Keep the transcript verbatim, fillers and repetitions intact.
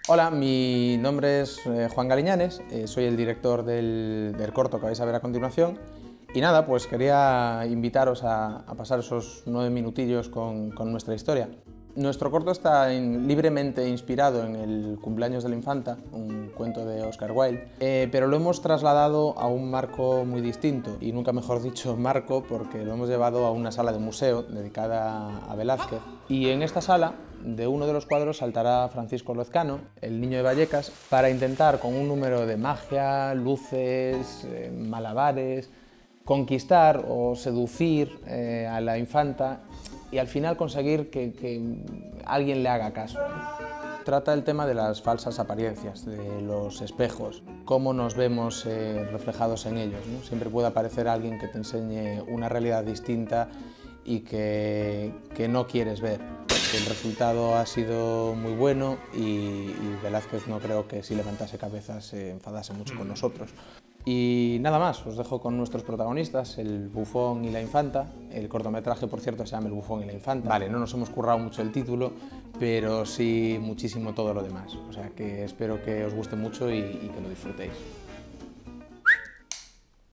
Hola, mi nombre es eh, Juan Galiñanes, eh, soy el director del, del corto que vais a ver a continuación. Y nada, pues quería invitaros a, a pasar esos nueve minutillos con, con nuestra historia. Nuestro corto está in, libremente inspirado en el cumpleaños de la infanta, un cuento de Oscar Wilde, eh, pero lo hemos trasladado a un marco muy distinto, y nunca mejor dicho marco, porque lo hemos llevado a una sala de museo dedicada a Velázquez. Y en esta sala, de uno de los cuadros saltará Francisco Lezcano, el niño de Vallecas, para intentar con un número de magia, luces, eh, malabares, conquistar o seducir eh, a la infanta y al final conseguir que, que alguien le haga caso. Trata el tema de las falsas apariencias, de los espejos, cómo nos vemos eh, reflejados en ellos, ¿no? Siempre puede aparecer alguien que te enseñe una realidad distinta y que, que no quieres ver. El resultado ha sido muy bueno y, y Velázquez no creo que si levantase cabeza se enfadase mucho con nosotros. Y nada más, os dejo con nuestros protagonistas, el bufón y la infanta. El cortometraje, por cierto, se llama El bufón y la infanta. Vale, no nos hemos currado mucho el título, pero sí muchísimo todo lo demás. O sea que espero que os guste mucho y, y que lo disfrutéis.